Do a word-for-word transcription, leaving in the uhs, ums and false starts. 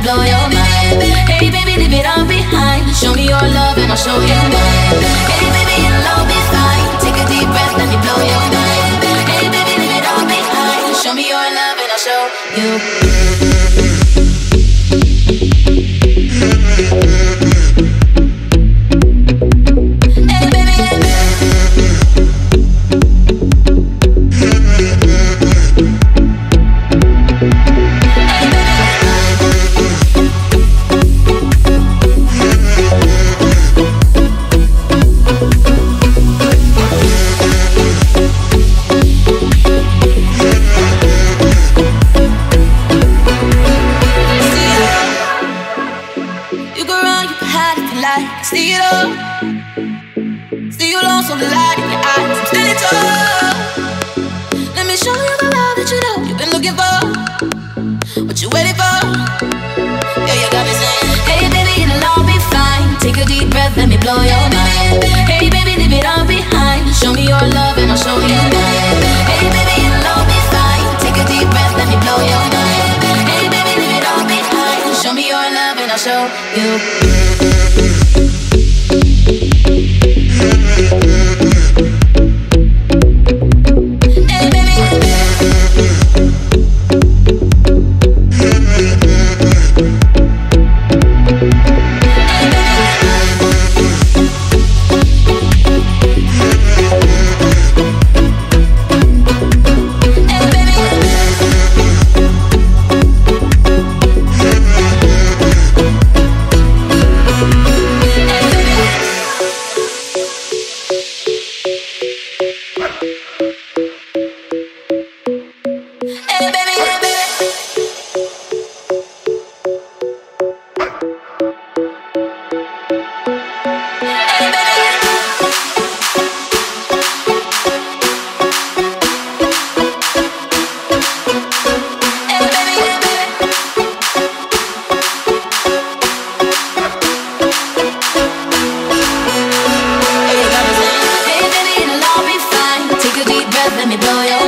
blow your mind. Hey baby, leave it all behind. Show me your love and I'll show you mine. Hey baby, it'll all be fine. Take a deep breath, let me blow your mind. Hey baby, leave it all behind. Show me your love and I'll show you. See it all, see you lost on the light in your eyes. I'm standing tall. Let me show you the love that you know you've been looking for. What you waiting for? Yeah, you got me saying, hey baby, it'll all be fine. Take a deep breath, let me blow your mind. Hey baby, leave it all behind. Show me your love and I'll show you mine. Hey baby, it'll all be fine. Take a deep breath, let me blow your mind. Hey baby, leave it all behind. Show me your love and I'll show you. Let me blow your